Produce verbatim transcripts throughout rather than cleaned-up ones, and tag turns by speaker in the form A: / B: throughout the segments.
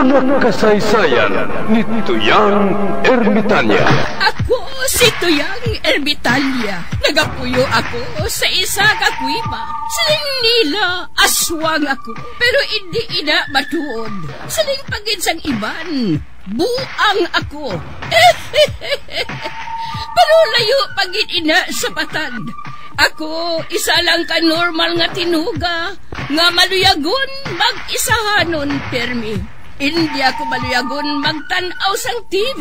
A: Mga kasaysayan ni Tuyang Ermitanya.
B: Ako si Tuyang Ermitanya. Nagapuyo ako sa isa ka kuiba. Siling nila, aswang ako. Pero hindi ina matuod. Siling paginsang iban, buang ako. Pero layo pagin ina sa patad. Ako, isa lang ka normal nga tinuga, nga maluyagon mag-isahanon, permi. Hindi ako maluyagon magtanaw sang T V.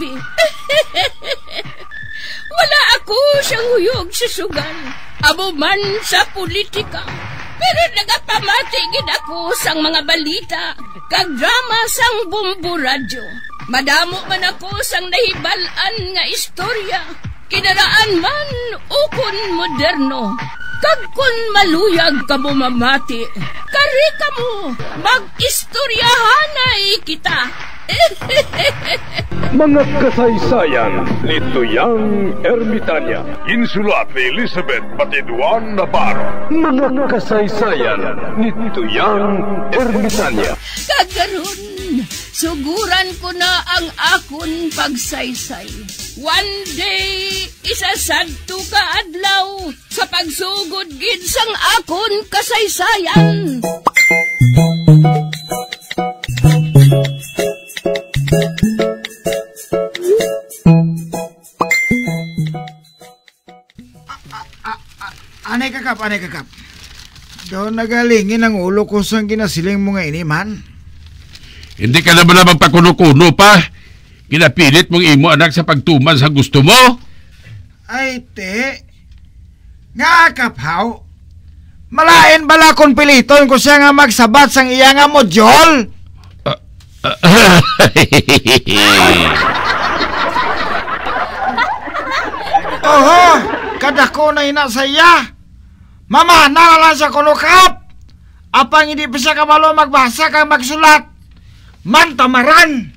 B: Wala ako siyang huyog sa sugal, abo man sa politika. Pero nagapamati gid ako sang mga balita, kag drama sang Bumbu Radyo. Madamo man ako sang nahibalan nga istorya, kinaraan man ukon moderno. Kag kun maluyag ka mo mamati, kari ka mo, mag-istoryahanay kita.
A: Mga kasaysayan ni Tuyang Ermitanya. Insulat ni Elizabeth Batiduan Navarro. Mga kasaysayan ni Tuyang Ermitanya.
B: Kagaron, suguran ko na ang akon pagsaysay. One day, isasadto ka adlaw sa pagsugod gid sang akon kasaysayan.
C: Anay kakap, anay kakap. Daw nagalingin ang ulo ko sa ginasiling mo nga ini, man.
D: Hindi ka naman na magpakuno-kuno pa. Kinapilit mong imo anak sa pagtuman sa gusto mo?
C: Ay, te. Nga kaphaw. Malain bala kong piliton ko siya nga magsabat sang iya nga modyol.
D: Uh, uh,
C: Oho, kadako na ina sa iya. Mamana lang sa kunukap. Apang hindi pa siya kamalo magbasa kang magsulat. Mantamaran.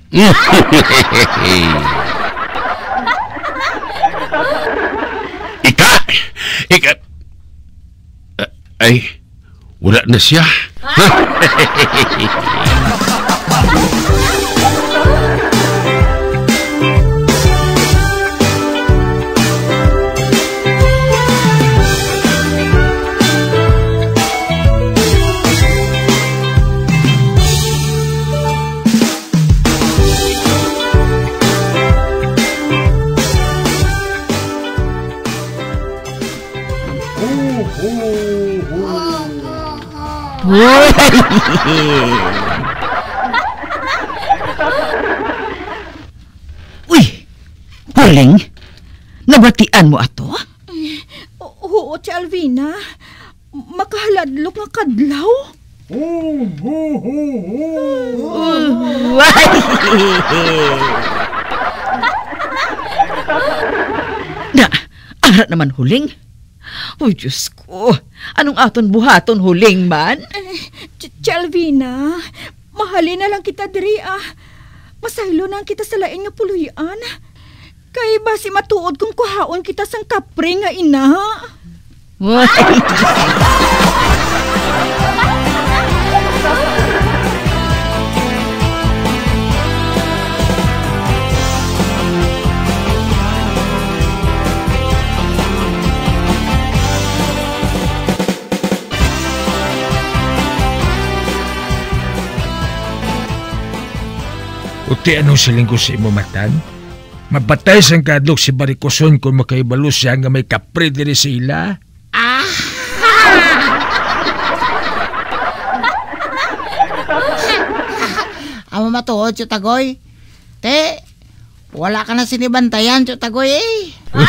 D: Ika! Ika! Uh, ay, wala na siya.
E: Uy, Huling, nabatian mo ato?
F: Oo, Tia Alvina. Makahaladlok nga kadlaw.
E: Na, arat naman Huling. Uy, Diyos ko. Anong aton buhaton, Huling man?
F: Tia Alvina, mahalin na lang kita diri ah. Masaylo na kita sa lain nga puluyan. Kay basi matuod kung kuhaon kita sang kapre nga ina.
G: Uti anong siling ko sa imo matan? Mabatay sang kadlok si Barikoson kung makaibalo siya nga may kapre diri sa ila?
C: Ah! Amo matuod, Chutagoy. Te, wala ka na sinibantayan, Chutagoy eh.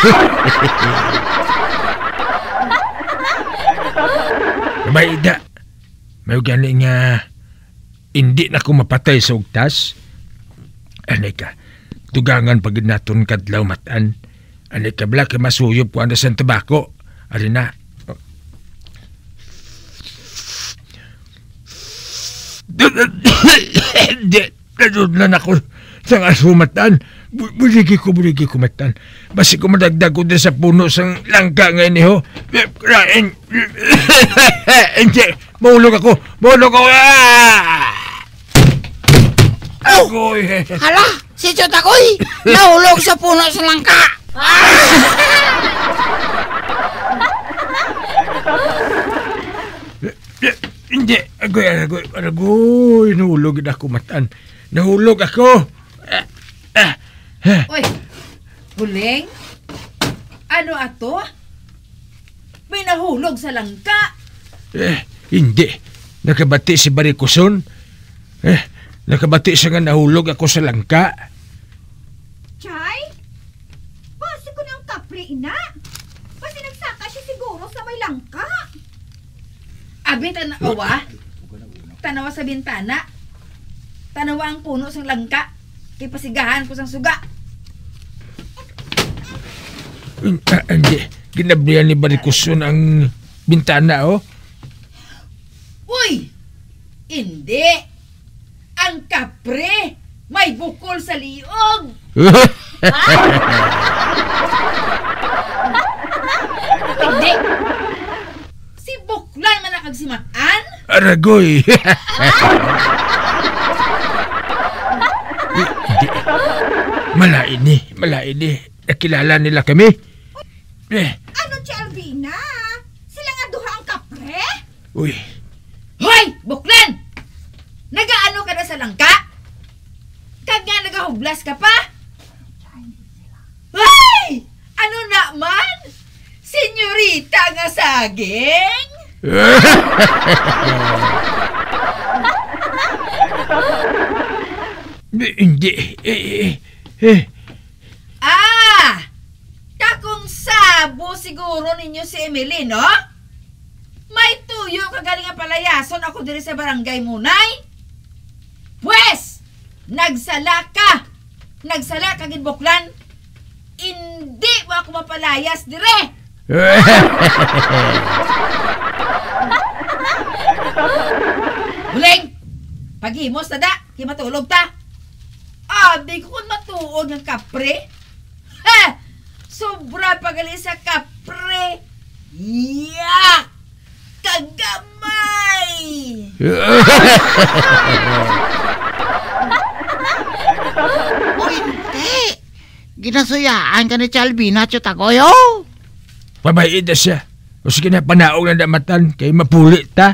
G: May ida. May gani nga hindi na ko mapatay sa ugtas. Anay ka, tugangan pag naton kadlaw matan. Anay ka bala ka masuyop ko ano sa tabako. Ari na. Nadudlan ako sa asumatan. Buligi ko, buligi ko matan. Basi ko madagdag ko din sa puno sang langka ngayon niyo. Hindi, mahulog ako. Mahulog ako. Ah! Agoy.
C: Hala, si Chotakoy, nahulog sa puno sa langka.
G: Hindi, agoy, agoy, agoy, nahulog na ako matan. Nahulog ako. Ah, ah, ah.
E: Oy, Huling? Ano ato? May nahulog sa langka.
G: Eh, hindi. Nakabati si Barikuson. Eh, nakabati siya nga nahulog ako sa langka.
F: Chay? Basi ko ng kapre, ina. Basi nagsaka siya siguro sa may langka.
E: Abi, tanawa. Tanawa sa bintana. Tanawa ang puno sa langka. Kay pasigahan ko sang suga.
G: Ah, hindi. Ginabrihan ni Barikuson ang bintana, oh.
E: Uy! Hindi! Ang kapre may bukol sa liog! Hindi! Si Buklan man nakagsimaan?
G: Aragoy! Hindi. Malain ni, malain ni. Nakilala nila kami. Eh.
F: Ano, Chalvina? Sila nga duha ang kapre?
G: Uy.
E: Hoy! Buklan! Nagaano ka na sa langka? Kag nga nagahublas ka pa? Hoy! Ano naman? Senyorita nga saging?
G: Hindi. Eh, eh, eh.
E: Ah! Kakong sabo siguro ninyo si Emily, no? May tuyo kagaling nga palayason ako diri sa barangay Munay. Pwes! Nagsala ka! Nagsala ka, Buklan. Hindi mo ako mapalayas dire! Huling! Paghimos na da! Kaya matulog ta! Ah, di ko kung matuod ng kapre. Ha! Sobra pagali sa kapre. Yak! Kagamay!
C: O hindi. Ginasuyaan ka ni Chalvina, Chotakoy, oh.
G: Pabayid na siya. O sige na, panaog na damatan. Kaya mapuli ta.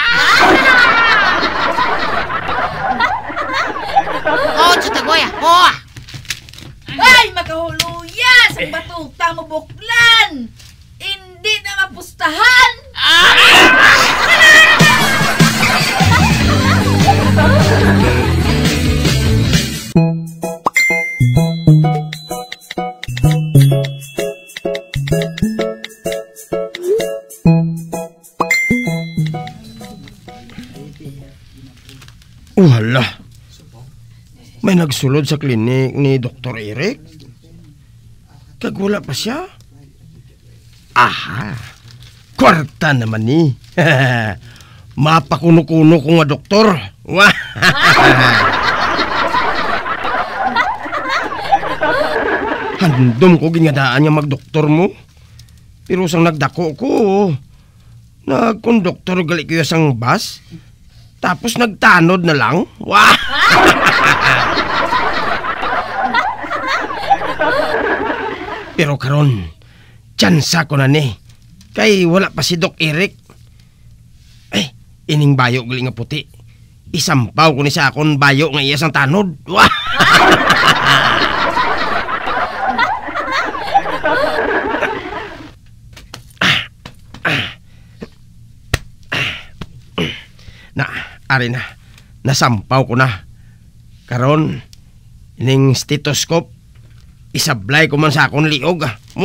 C: Oh, Chotakoy, oh.
E: Ay, makahuluyan! Sa batuta mo, Buklan! Hindi na mapustahan!
H: Wala. May nagsulod sa klinik ni Doktor Eric. Kag wala pa siya. Aha. Kwarta naman ni. Mapakuno-kuno ko nga doktor. Wah. Handom ko gingadaan niya magdoktor mo. Pero sang nagdako ko, nagkondoktor gali ko sang bus. Tapos nagtanod na lang. Wah. Pero karon, tsansa ko na ni. Kay wala pa si Doc Eric. Eh, ining bayo gali nga puti. Isampaw ko ni sa akon bayo nga iya sang tanod. Wah. Na, ari na. Nasampaw ko na. Karon, ining stethoscope, isablay ko man sa akong liog.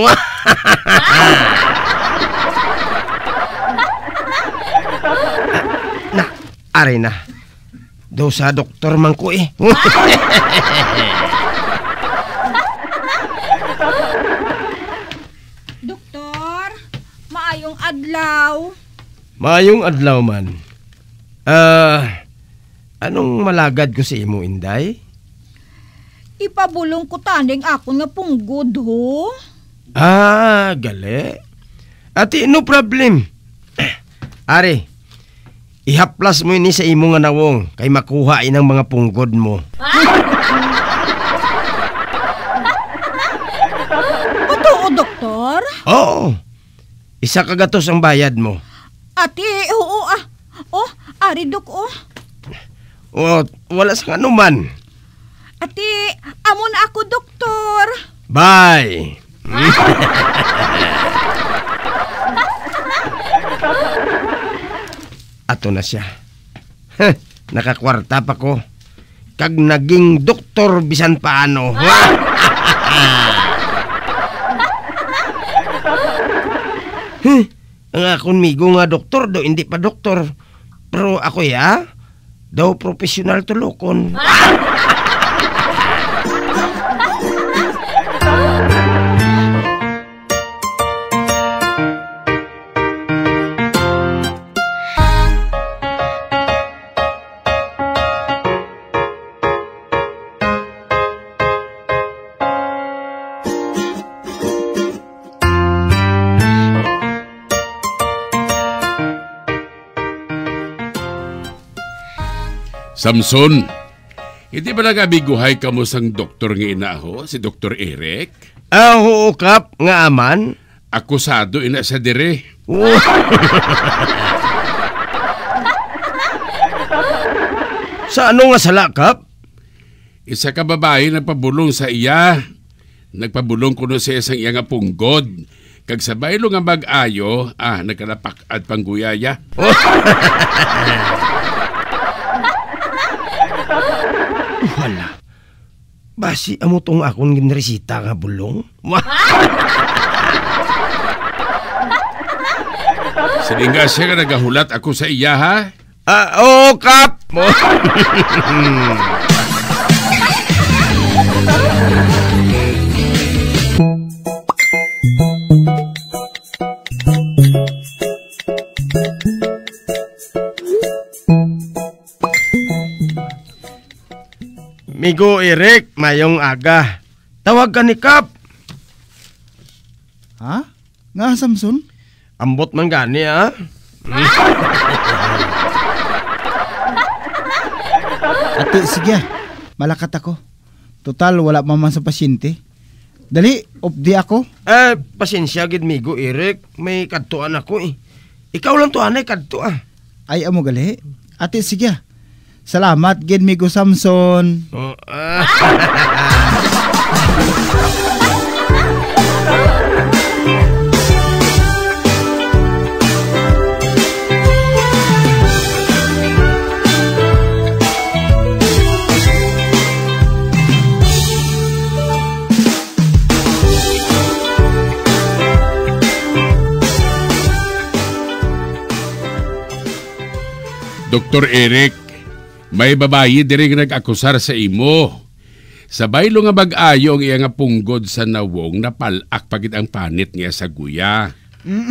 H: Na, ari na. Do sa doktor man ko eh.
F: Doktor, maayong adlaw.
H: Mayong adlaw man. Ah, uh, anong malagad ko sa imo, Inday?
F: Ipabulong ko taning ako nga punggod, ho.
H: Ah, gali. Ati, no problem. Ari, Ihaplas mo ini sa imo nga nawong kay makuha inang mga punggod mo.
F: Totoo, doktor?
H: Oo. Isa kagatos ang bayad mo.
F: Ati, oo ah. Oh, ari dok oh.
H: O, wala sa anuman.
F: Ati, amo na ako, doktor.
H: Bye. Ato na siya. Heh, nakakwarta pa ko. Kag naging doktor bisan paano. Heh, ang akong migo nga doktor do, hindi pa doktor. Pero ako ya, daw profesional tulokon.
D: Samson, hindi ba nagabiguhay ka mo sang doktor nga inaho, si Doktor Eric?
H: Ah, oo, Kap, nga aman.
D: Akusado ina sa dire.
H: Oh. Sa ano nga sala, Kap?
D: Isa ka babae nagpabulong sa iya. Nagpabulong kuno sa isang iya nga punggod. Kag sabay lo nga mag-ayo, ah, nagkalapak at pangguyaya.
H: Oh. Wala. Basi amo tong akong ginresita nga bulong.
D: Sininga siya nga nagahulat ako sa iya, ha?
H: Ah, oo, Kap. Migo Eric, mayong aga. Tawag ka ni Kap.
C: Ha? Nga, Samson?
H: Ambot man gani, ha?
C: Ate, sige. Malakat ako. Total, wala maman sa pasyente. Dali, updi ako.
H: Eh, pasensya gid Migo Eric. May kadtuan ako eh. Ikaw lang to anay kadto ah.
C: Ay, amo gali. Ate, sige. Salamat, gid Migo Samson.
H: Oh, ah.
D: Doktor Eric, may babayi diri nga nag-akusar sa imo. Sabay lo nga mag-ayo ang iya nga punggod sa nawong napalak pagid ang panit niya sa guya.
C: Mm.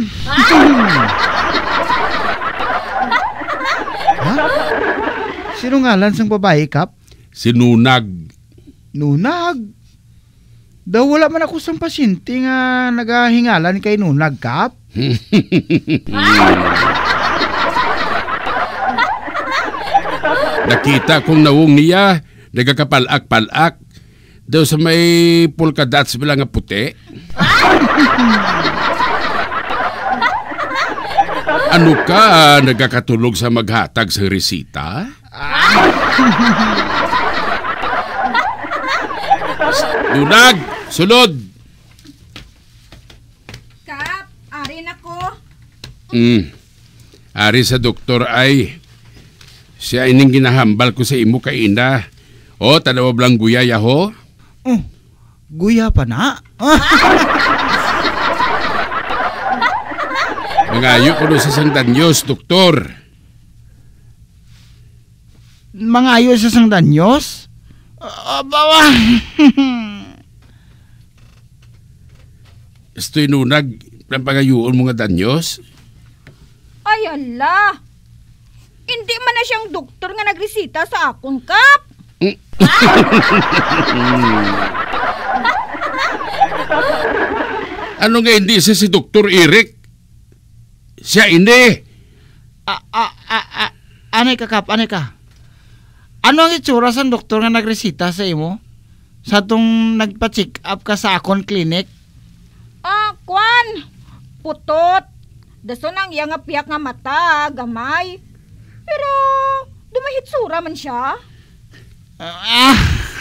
C: Ha? Sino ngalan sang babae, Kap?
D: Sinunag.
C: Nunag? Daw wala man ako sang pasyente nga nagahingalan kay Nunag, Kap.
D: Nakita kong nawong niya, nagakapalak-palak. Daw sa may polka dots bilang nga puti. Ano ka, nagakatulog sa maghatag sa resita? Lunag, sulod!
F: Kap, ari na ko.
D: Hmm, ari sa doktor ay... Siya ining ginahambal ko sa imo kay ina. O, tanawa blang guyaya ho?
C: Oh, guya pa na?
D: Mangayo ko no sa sang danyos, doktor.
C: Mangayo sa sang danyos? Uh, bawa.
D: Estoy nunag, pangayuon mo nga danyos?
F: Ay, ala. Hindi man na siyang doktor nga nagresita sa akong, Kap.
D: Ano nga hindi siya si Doktor Eric? Siya hindi.
C: Ah, ah, ah, ah, Anay ka, Kap, anay ka. Ano ang itsura sa doktor nga nagresita sa imo? Sa tong nagpa-check up ka sa akon clinic?
F: Ah, kwan. Putot. Daso nang iya nga piyak nga mata, gamay. Pero, dumahitsura man siya.
C: Ah.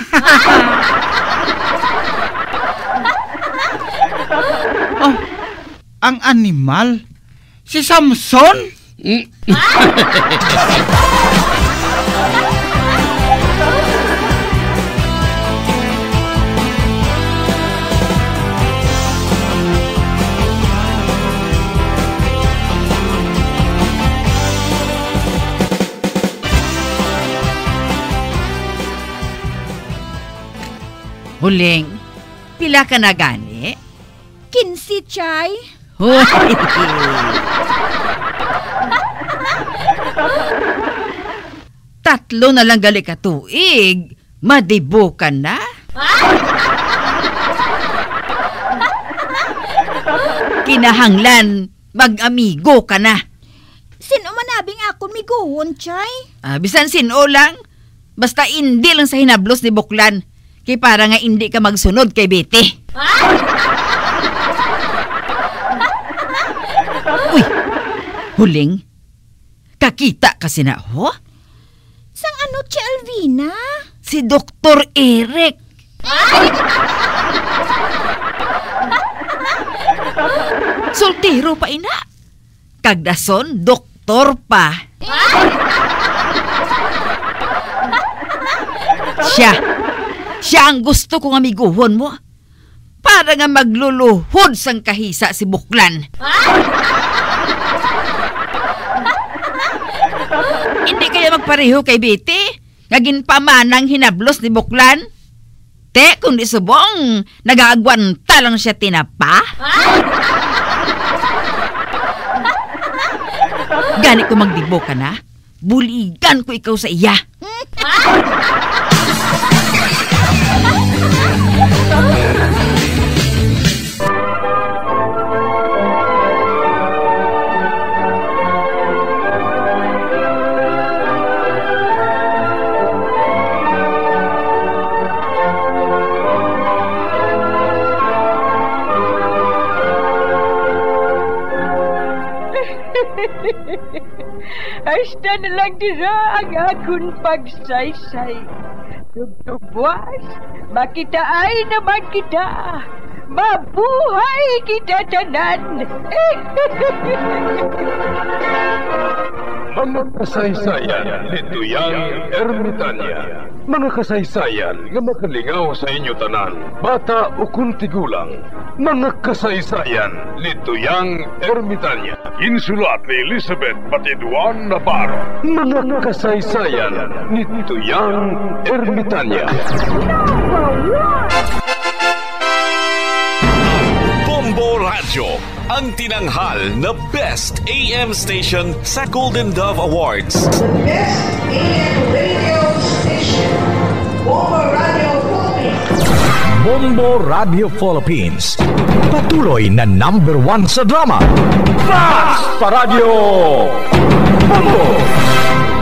C: Oh, ang animal? Si Samson?
E: Huling, pila ka na gani?
F: Kinsi, Chay.
E: Hoy! Tatlo na lang gali ka tuig. Madibo ka na? Kinahanglan, mag-amigo ka na.
F: Sino manabing akon miguhon, Chay?
E: Ah, bisan sino lang. Basta hindi lang sa hinablos ni Buklan. Kay para nga hindi ka magsunod kay Betty. Uy, Huling, kakita kasi na ho?
F: Sang ano, Tia Alvina?
E: Si Doktor Eric. Soltero pa ina. Kagdason, doktor pa. Siya. Siya ang gusto kong amiguhon mo. Para nga magluluhod sang kahisa si Buklan. Hindi kaya magpareho kay Betty? Ngagin pamanang hinablos ni Buklan? Te, kung di subong, nag-aagwanta lang siya tinapa? Gani ko magdibo ka na? Buligan ko ikaw sa iya.
I: Hasta na lang dira ang akong pagsaysay. Tugtugwas, makitaay naman kita. Mabuhay kita tanan.
A: Mga kasaysayan ni Tuyang Ermitanya. Mga kasaysayan nga makalingaw sa inyo tanan, bata o kuntigulang. Mga kasaysayan ni Tuyang Ermitanya. Insulat ni Elizabeth Batiduan Navarro. Mga kasaysayan ni Tuyang Ermitanya.
J: Bombo Radio, ang tinanghal na Best A M Station sa Golden Dove Awards.
K: Best A M Radio Station, Bombo Radio Philippines.
L: Bombo Radio Philippines, patuloy na number one sa drama. Basta Radio Bombo!